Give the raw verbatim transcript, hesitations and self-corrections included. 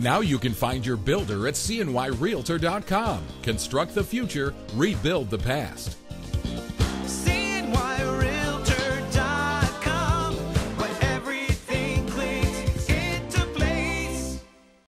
Now you can find your builder at C N Y Realtor dot com. Construct the future, rebuild the past.